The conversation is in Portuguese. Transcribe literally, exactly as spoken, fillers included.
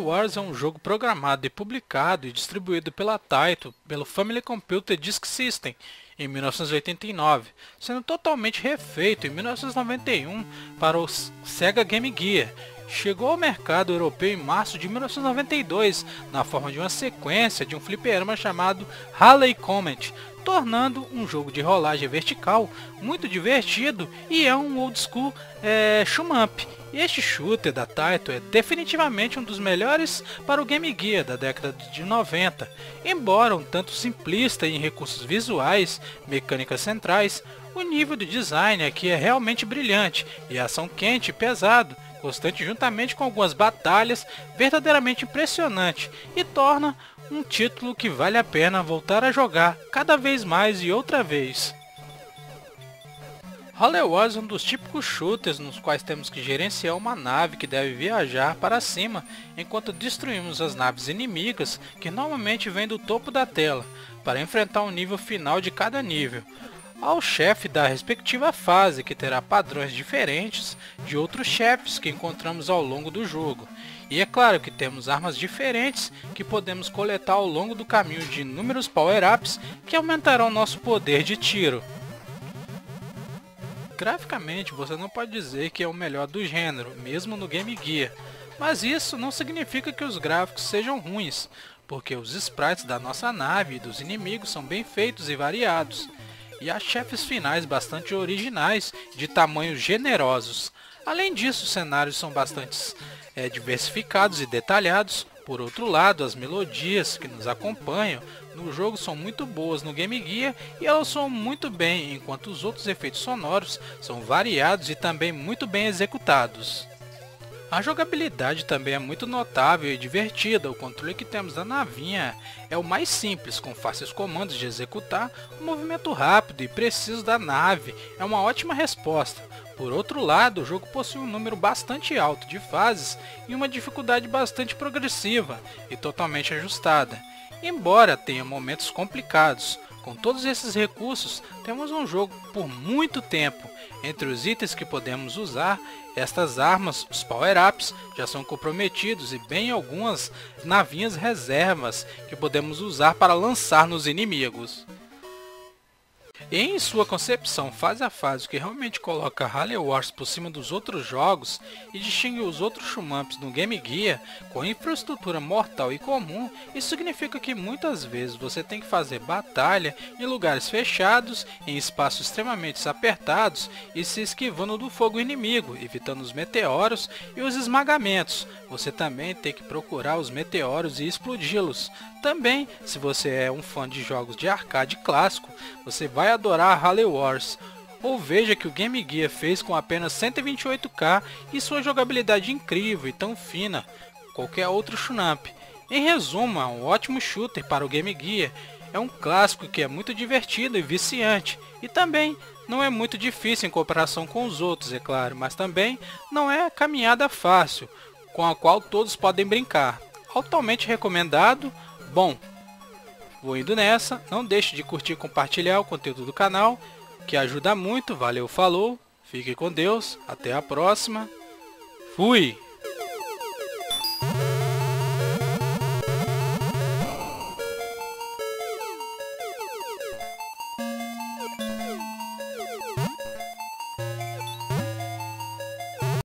Wars é um jogo programado e publicado e distribuído pela Taito pelo Family Computer Disk System em mil novecentos e oitenta e nove, sendo totalmente refeito em mil novecentos e noventa e um para o Sega Game Gear. Chegou ao mercado europeu em março de mil novecentos e noventa e dois na forma de uma sequência de um fliperama chamado Halley Comet, tornando um jogo de rolagem vertical muito divertido e é um old school é, shoot 'em up. Este shooter da Taito é definitivamente um dos melhores para o Game Gear da década de noventa, embora um tanto simplista em recursos visuais, mecânicas centrais, o nível de design aqui é realmente brilhante e a ação quente e pesado, constante juntamente com algumas batalhas verdadeiramente impressionante e torna um título que vale a pena voltar a jogar cada vez mais e outra vez. Halley Wars é um dos típicos shooters nos quais temos que gerenciar uma nave que deve viajar para cima enquanto destruímos as naves inimigas que normalmente vêm do topo da tela, para enfrentar o nível final de cada nível, ao chefe da respectiva fase, que terá padrões diferentes de outros chefes que encontramos ao longo do jogo. E é claro que temos armas diferentes que podemos coletar ao longo do caminho de inúmeros power-ups que aumentarão nosso poder de tiro. Graficamente você não pode dizer que é o melhor do gênero, mesmo no Game Gear, mas isso não significa que os gráficos sejam ruins, porque os sprites da nossa nave e dos inimigos são bem feitos e variados, e há chefes finais bastante originais de tamanhos generosos. Além disso, os cenários são bastante é, diversificados e detalhados. Por outro lado, as melodias que nos acompanham no jogo são muito boas no Game Gear e elas soam muito bem, enquanto os outros efeitos sonoros são variados e também muito bem executados. A jogabilidade também é muito notável e divertida. O controle que temos da navinha é o mais simples, com fáceis comandos de executar. O movimento rápido e preciso da nave é uma ótima resposta. Por outro lado, o jogo possui um número bastante alto de fases e uma dificuldade bastante progressiva e totalmente ajustada, embora tenha momentos complicados. Com todos esses recursos, temos um jogo por muito tempo. Entre os itens que podemos usar, estas armas, os power-ups, já são comprometidos e bem algumas navinhas reservas que podemos usar para lançar nos inimigos. E em sua concepção fase a fase, o que realmente coloca Halley Wars por cima dos outros jogos e distingue os outros shoot-'em-ups no Game Gear com infraestrutura mortal e comum, isso significa que muitas vezes você tem que fazer batalha em lugares fechados, em espaços extremamente apertados e se esquivando do fogo inimigo, evitando os meteoros e os esmagamentos. Você também tem que procurar os meteoros e explodi-los. Também, se você é um fã de jogos de arcade clássico, você vai adorar Halley Wars. Ou veja que o Game Gear fez com apenas cento e vinte e oito K e sua jogabilidade incrível e tão fina qualquer outro shoot-'em-up. Em resumo, é um ótimo shooter para o Game Gear. É um clássico que é muito divertido e viciante. E também não é muito difícil em comparação com os outros, é claro, mas também não é caminhada fácil, com a qual todos podem brincar. Altamente recomendado. Bom, vou indo nessa. Não deixe de curtir e compartilhar o conteúdo do canal, que ajuda muito. Valeu, falou, fique com Deus, até a próxima. Fui!